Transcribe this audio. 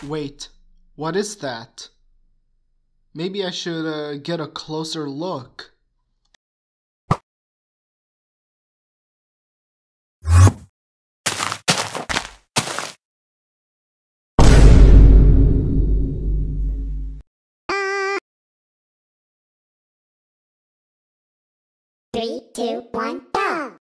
Wait, what is that? Maybe I should get a closer look. Three, two, one, go!